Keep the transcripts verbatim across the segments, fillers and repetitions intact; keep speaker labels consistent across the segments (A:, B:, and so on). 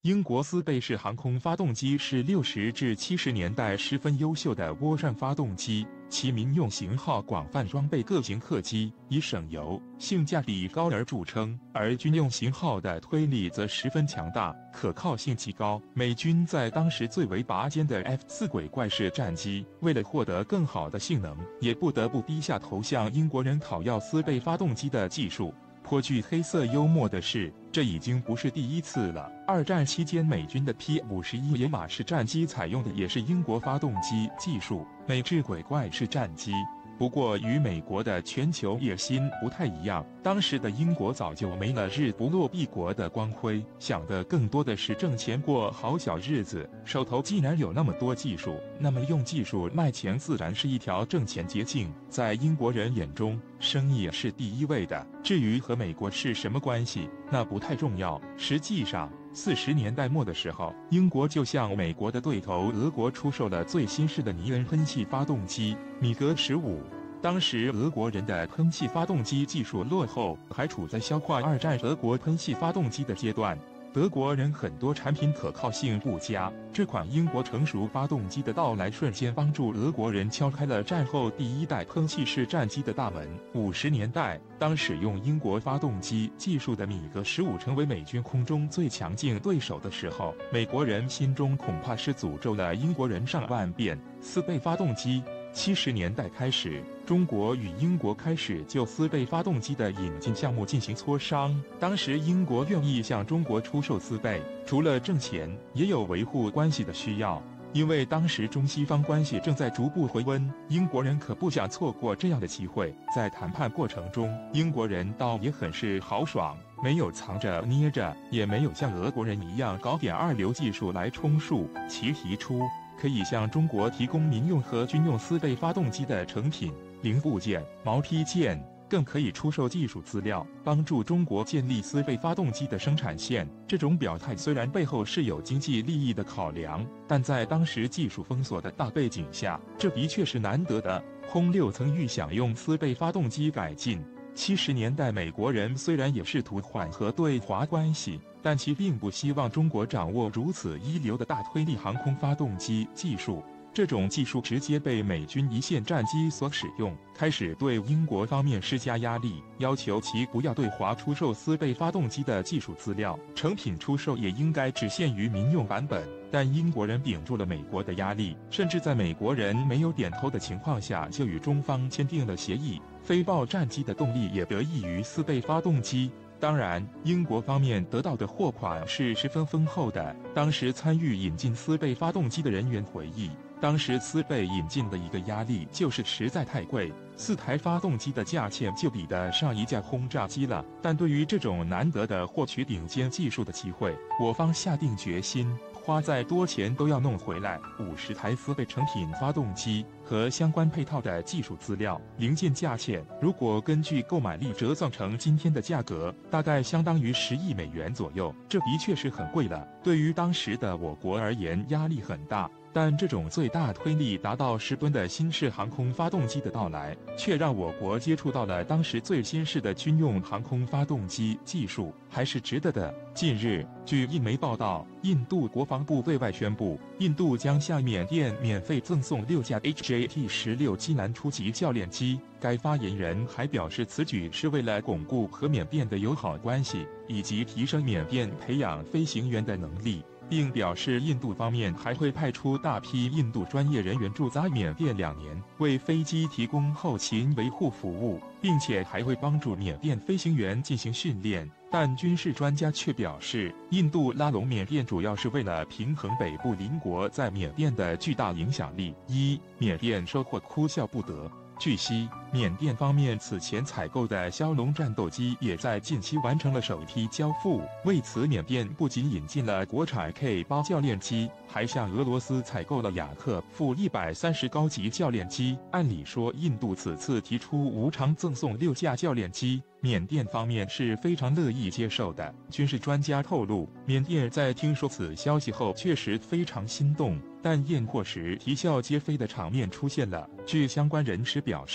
A: 英国斯贝式航空发动机是六十至七十年代十分优秀的涡扇发动机，其民用型号广泛装备各型客机，以省油、性价比高而著称；而军用型号的推力则十分强大，可靠性极高。美军在当时最为拔尖的 F 四 鬼怪式战机，为了获得更好的性能，也不得不低下头向英国人讨要斯贝发动机的技术。颇具黑色幽默的是，这已经不是第一次了。二战期间，美军的 P 五十一 野马式战机采用的也是英国发动机技术，美制鬼怪式战机。不过与美国的全球野心不太一样，当时的英国早就没了日不落帝国的光辉，想的更多的是挣钱过好小日子。手头既然有那么多技术，那么用技术卖钱自然是一条挣钱捷径。在英国人眼中，生意是第一位的，至于和美国是什么关系，那不太重要。实际上四十年代末的时候，英国就向美国的对头俄国出售了最新式的尼恩喷气发动机米格十五。当时俄国人的喷气发动机技术落后，还处在消化二战德国喷气发动机的阶段。德国人很多产品可靠性不佳，这款英国成熟发动机的到来，瞬间帮助俄国人敲开了战后第一代喷气式战机的大门。五十年代，当使用英国发动机技术的米格十五成为美军空中最强劲对手的时候，美国人心中恐怕是诅咒了英国人上万遍。斯贝发动机。七十年代开始，中国与英国开始就斯贝发动机的引进项目进行磋商。当时英国愿意向中国出售斯贝，除了挣钱，也有维护关系的需要。因为当时中西方关系正在逐步回温，英国人可不想错过这样的机会。在谈判过程中，英国人倒也很是豪爽，没有藏着捏着，也没有像俄国人一样搞点二流技术来充数。其提出可以向中国提供民用和军用斯贝发动机的成品、零部件、毛坯件，更可以出售技术资料，帮助中国建立斯贝发动机的生产线。这种表态虽然背后是有经济利益的考量，但在当时技术封锁的大背景下，这的确是难得的。空六曾欲想用斯贝发动机改进。七十年代，美国人虽然也试图缓和对华关系，但其并不希望中国掌握如此一流的大推力航空发动机技术。这种技术直接被美军一线战机所使用，开始对英国方面施加压力，要求其不要对华出售斯贝发动机的技术资料，成品出售也应该只限于民用版本。但英国人顶住了美国的压力，甚至在美国人没有点头的情况下，就与中方签订了协议。飞豹战机的动力也得益于斯贝发动机。当然，英国方面得到的货款是十分丰厚的。当时参与引进斯贝发动机的人员回忆，当时斯贝引进的一个压力就是实在太贵，四台发动机的价钱就比得上一架轰炸机了。但对于这种难得的获取顶尖技术的机会，我方下定决心，花再多钱都要弄回来。五十台斯贝成品发动机和相关配套的技术资料、零件价钱，如果根据购买力折算成今天的价格，大概相当于十亿美元左右。这的确是很贵了，对于当时的我国而言压力很大。但这种最大推力达到十吨的新式航空发动机的到来，却让我国接触到了当时最新式的军用航空发动机技术，还是值得的。近日，据印媒报道，印度国防部对外宣布，印度将向缅甸免费赠送六架 H J T 十六机男初级教练机。该发言人还表示，此举是为了巩固和缅甸的友好关系，以及提升缅甸培养飞行员的能力。并表示，印度方面还会派出大批印度专业人员驻扎缅甸两年，为飞机提供后勤维护服务，并且还会帮助缅甸飞行员进行训练。但军事专家却表示，印度拉拢缅甸主要是为了平衡北部邻国在缅甸的巨大影响力。一，缅甸收获哭笑不得。据悉，缅甸方面此前采购的枭龙战斗机也在近期完成了首批交付。为此，缅甸不仅引进了国产 K 八 教练机，还向俄罗斯采购了雅克负一百三十高级教练机。按理说，印度此次提出无偿赠送六架教练机，缅甸方面是非常乐意接受的。军事专家透露，缅甸在听说此消息后确实非常心动，但验货时啼笑皆非的场面出现了。据相关人士表示，这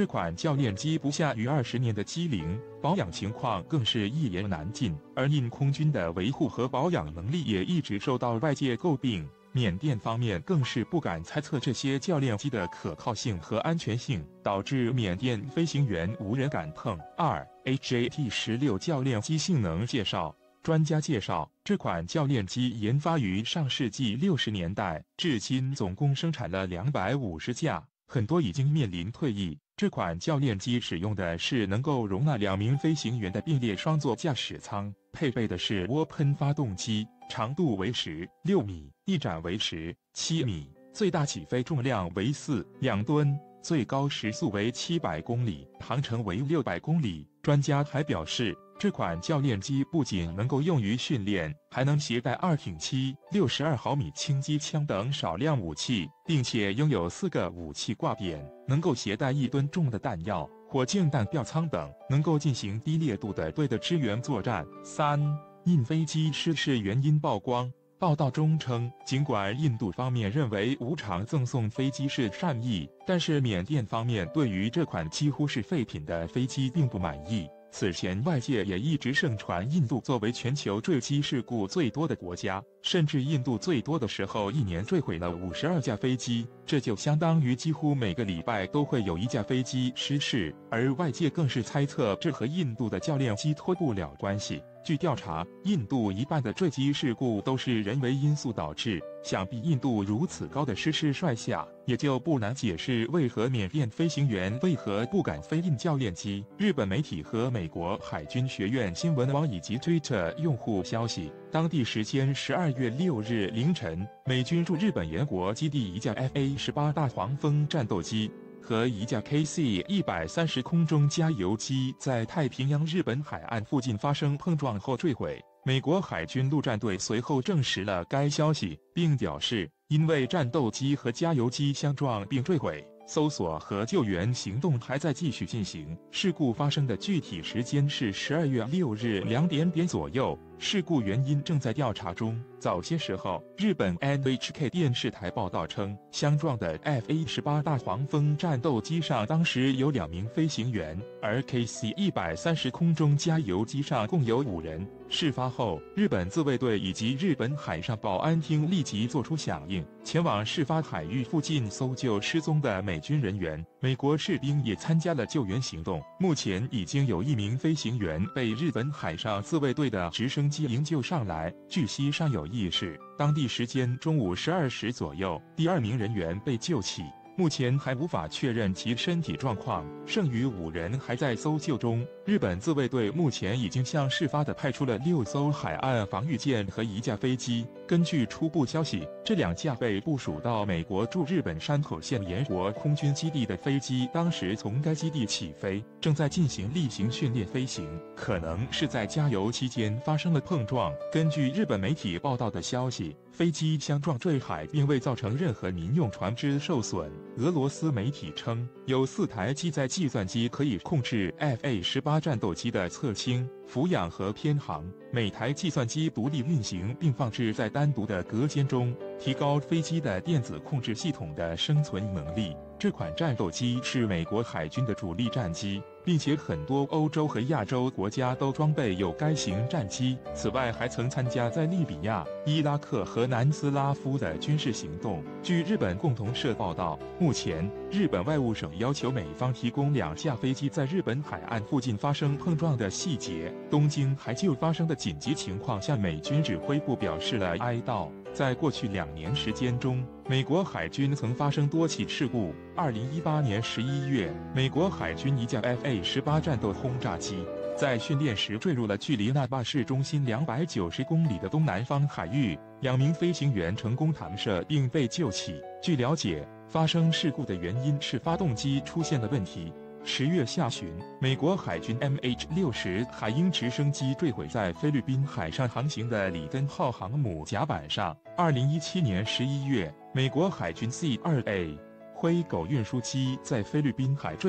A: 这款教练机不下于二十年的机龄，保养情况更是一言难尽，而印空军的维护和保养能力也一直受到外界诟病。缅甸方面更是不敢猜测这些教练机的可靠性和安全性，导致缅甸飞行员无人敢碰。二 H A T 十六 教练机性能介绍。专家介绍，这款教练机研发于上世纪六十年代，至今总共生产了两百五十架，很多已经面临退役。这款教练机使用的是能够容纳两名飞行员的并列双座驾驶舱，配备的是涡喷发动机，长度为十六米，翼展为十七米，最大起飞重量为四两吨，最高时速为七百公里，航程为六百公里。专家还表示，这款教练机不仅能够用于训练，还能携带二挺七、六十二毫米轻机枪等少量武器，并且拥有四个武器挂点，能够携带一吨重的弹药、火箭弹吊舱等，能够进行低烈度的对的支援作战。三、印飞机失事原因曝光。报道中称，尽管印度方面认为无偿赠送飞机是善意，但是缅甸方面对于这款几乎是废品的飞机并不满意。此前外界也一直盛传印度作为全球坠机事故最多的国家，甚至印度最多的时候一年坠毁了五十二架飞机，这就相当于几乎每个礼拜都会有一架飞机失事，而外界更是猜测这和印度的教练机脱不了关系。据调查，印度一半的坠机事故都是人为因素导致，想必印度如此高的失事率下，也就不难解释为何缅甸飞行员为何不敢飞印教练机。日本媒体和美国海军学院新闻网以及 Twitter 用户消息，当地时间十二月六日凌晨，美军驻日本延国基地一架 F A 十八大黄蜂战斗机和一架 K C 一百三十空中加油机在太平洋日本海岸附近发生碰撞后坠毁。美国海军陆战队随后证实了该消息，并表示，因为战斗机和加油机相撞并坠毁，搜索和救援行动还在继续进行。事故发生的具体时间是十二月六日两点点左右，事故原因正在调查中。早些时候，日本 N H K 电视台报道称，相撞的 F A 十八大黄蜂战斗机上当时有两名飞行员，而 K C 一百三十空中加油机上共有五人。事发后，日本自卫队以及日本海上保安厅立即作出响应，前往事发海域附近搜救失踪的美军人员。美国士兵也参加了救援行动。目前已经有一名飞行员被日本海上自卫队的直升机营救上来，据悉尚有意识。当地时间中午十二时左右，第二名人员被救起。目前还无法确认其身体状况，剩余五人还在搜救中。日本自卫队目前已经向事发的派出了六艘海岸防御舰和一架飞机。根据初步消息，这两架被部署到美国驻日本山口县延国空军基地的飞机，当时从该基地起飞，正在进行例行训练飞行，可能是在加油期间发生了碰撞。根据日本媒体报道的消息，飞机相撞坠海，并未造成任何民用船只受损。俄罗斯媒体称，有四台机载计算机可以控制 F A 十八战斗机的侧倾、俯仰和偏航，每台计算机独立运行并放置在单独的隔间中，提高飞机的电子控制系统的生存能力。这款战斗机是美国海军的主力战机，并且很多欧洲和亚洲国家都装备有该型战机。此外，还曾参加在利比亚、伊拉克和南斯拉夫的军事行动。据日本共同社报道，目前日本外务省要求美方提供两架飞机在日本海岸附近发生碰撞的细节。东京还就发生的紧急情况向美军指挥部表示了哀悼。在过去两年时间中，美国海军曾发生多起事故。二零一八年十一月，美国海军一架 F A 十八战斗轰炸机在训练时坠入了距离那霸市中心两百九十公里的东南方海域，两名飞行员成功弹射并被救起。据了解，发生事故的原因是发动机出现了问题。十月下旬，美国海军 M H 六十海鹰直升机坠毁在菲律宾海上航行的里根号航母甲板上。二零一七年十一月，美国海军 C 二 A 灰狗运输机在菲律宾海坠毁。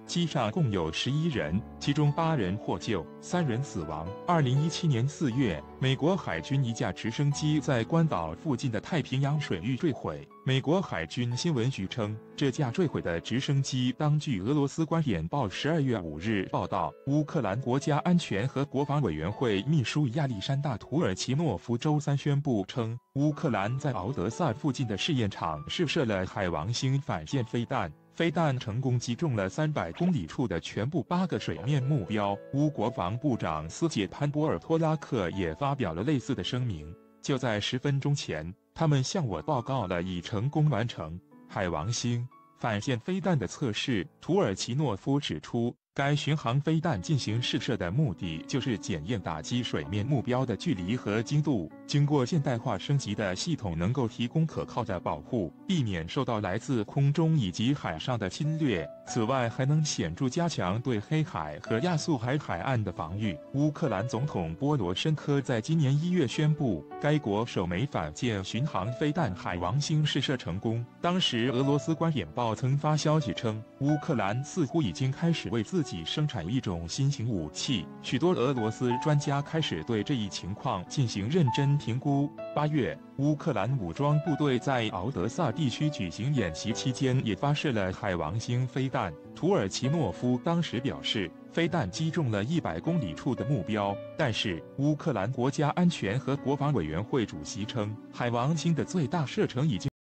A: 机上共有十一人，其中八人获救，三人死亡。二零一七年四月，美国海军一架直升机在关岛附近的太平洋水域坠毁。美国海军新闻局称，这架坠毁的直升机当据俄罗斯官研报十二月五日报道，乌克兰国家安全和国防委员会秘书亚历山大·图尔奇诺夫周三宣布称，乌克兰在敖德萨附近的试验场试射了海王星反舰飞弹。飞弹成功击中了三百公里处的全部八个水面目标。乌国防部长斯捷潘波尔托拉克也发表了类似的声明。就在十分钟前，他们向我报告了已成功完成海王星反舰飞弹的测试。图尔奇诺夫指出，该巡航飞弹进行试射的目的就是检验打击水面目标的距离和精度。经过现代化升级的系统能够提供可靠的保护，避免受到来自空中以及海上的侵略。此外，还能显著加强对黑海和亚速海海岸的防御。乌克兰总统波罗申科在今年一月宣布，该国首枚反舰巡航飞弹海王星试射成功。当时，俄罗斯官研报曾发消息称，乌克兰似乎已经开始为自己生产一种新型武器。许多俄罗斯专家开始对这一情况进行认真评估。八月，乌克兰武装部队在敖德萨地区举行演习期间，也发射了海王星飞弹。图尔奇诺夫当时表示，飞弹击中了一百公里处的目标，但是乌克兰国家安全和国防委员会主席称，海王星的最大射程已经